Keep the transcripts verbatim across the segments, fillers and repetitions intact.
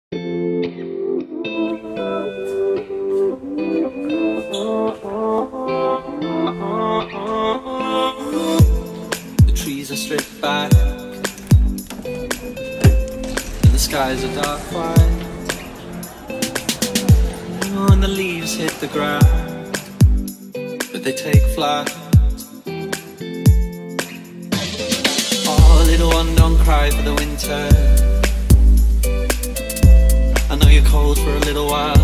The trees are stripped back, and the skies are dark white. Oh, and the leaves hit the ground, but they take flight. Oh, little one, don't cry for the winter. I know you're cold for a little while.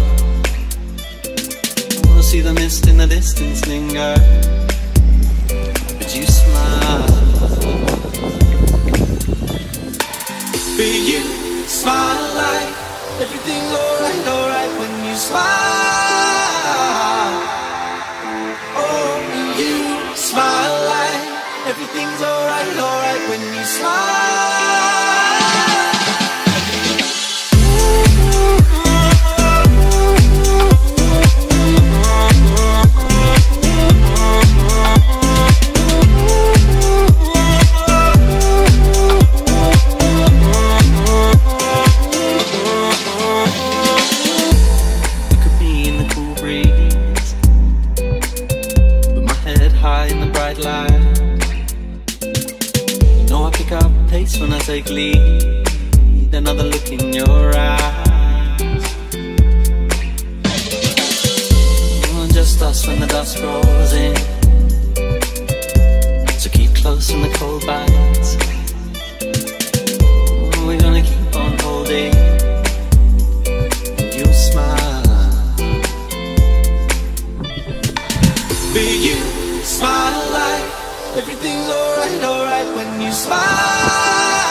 Oh, see the mist in the distance linger, but you smile. But you smile like everything's alright, alright when you smile. Oh, you smile like everything's alright, alright when you smile. When I take lead, another look in your eyes. Oh, just us when the dusk rolls in, so keep close in the cold bites. Oh, we're gonna keep on holding, you'll smile. But you smile like everything's alright, alright when you smile.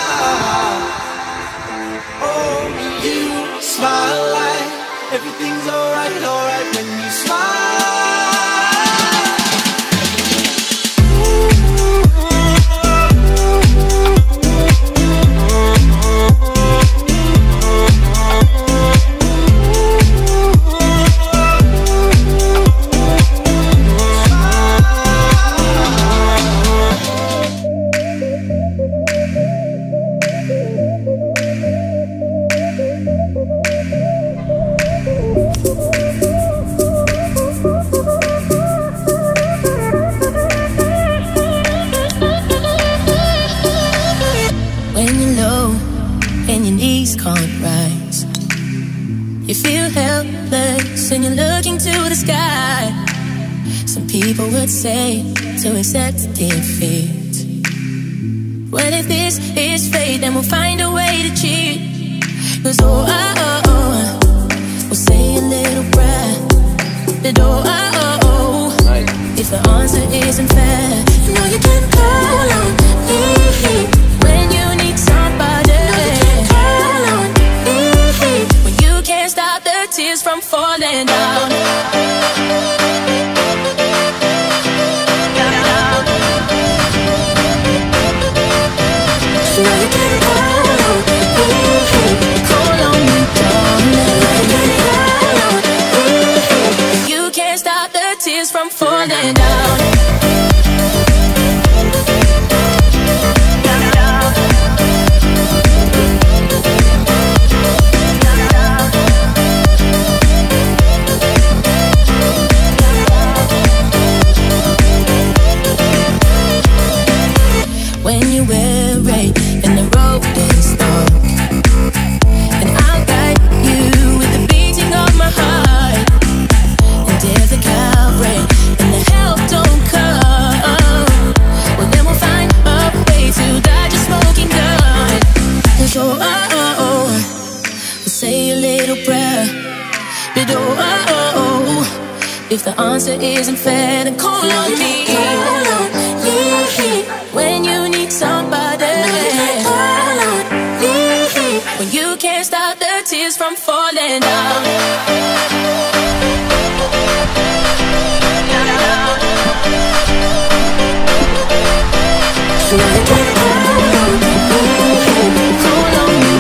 Oh, you smile like everything's alright, alright when you smile. And you're looking to the sky. Some people would say to accept defeat. Well, if this is fate, then we'll find a way to cheat. Cause oh, oh, oh, oh, we'll say a little prayer. But oh, oh, oh, oh, right. If the answer isn't fair, you know you can call on me when you need somebody. You know you can call on me when you can't stop the tears from falling down. So now you can call on me, call on me, darling. You can't stop the tears from falling down. If the answer isn't fair, then call on me. Call on me when you need somebody. Call on me when you can't stop the tears from falling down. So I can call on me, call on me,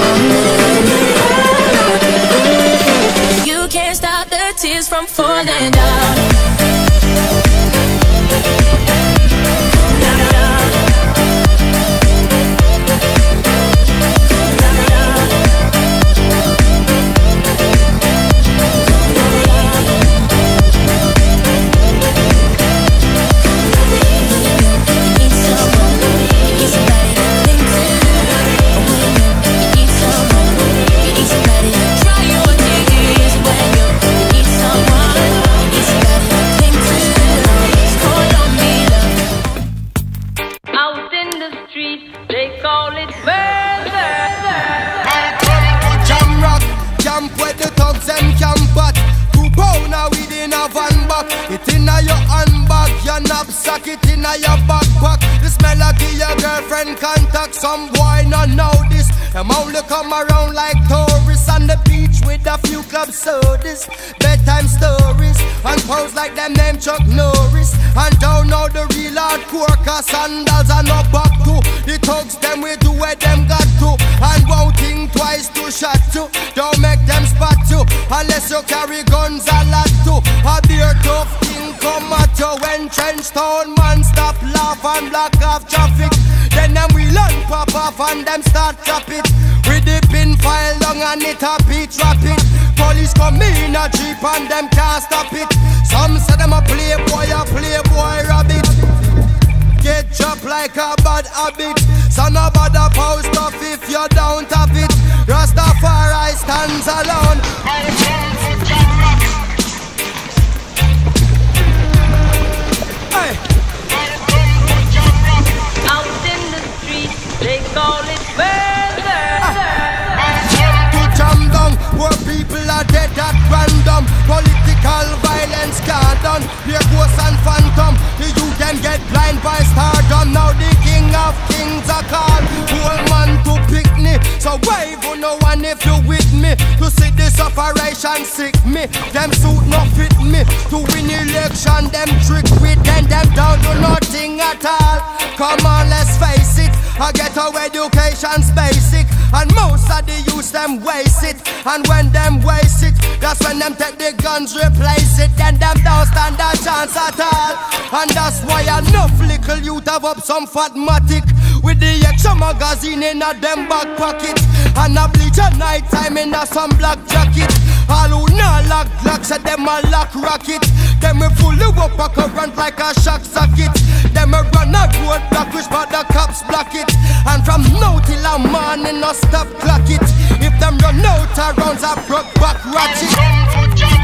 darling. You can't stop the tears from falling down. in your backpack. This melody your girlfriend contact. Some boy not know this. Them only come around like tourists on the beach with a few club sodas, bedtime stories, and pose like them name Chuck Norris. And don't know the real hardcore, cause sandals are not back to. The thugs them we do where them got to. And won't think twice to shot to. Don't make them spot you, unless you carry guns a lot to. A beer tough thing come at you when trench town man stop laugh and block off traffic. Then them we learn pop off and them start trap it. We dip in file long and it a beat rapid. Police come in a jeep and them can't stop it. Some say them a playboy, a playboy rabbit. Get chopped like a bad habit. So no bother post off if you don't have it. Rastafari stands alone. Hey. Out in the street, they call it murder. To jam down, where people are dead at random. Political violence can't done. Here ghosts and phantom. The youth them get blind by stardom. Now the king of kings are called. Whole man to pick me. So wave on no one if you with me. To see this operation sick me. Them suit not fit me. To win election them trick with. Then them don't do nothing at all. Come on, let's face it. I get our education's basic. And most of the youth them waste it. And when them waste it, that's when them take the guns, replace it. Then them don't stand a chance at all. And that's why enough little youth have up some fatmatic with the extra magazine in a them back pocket. And a bleach at night time in a some black jacket. All who not lock glocks at them a lock rocket. Them we fully up a current like a shock socket. Them we run a road block which but the cops block it. And from now till a morning no stop clock it. If them run out of rounds a broke back ratchet.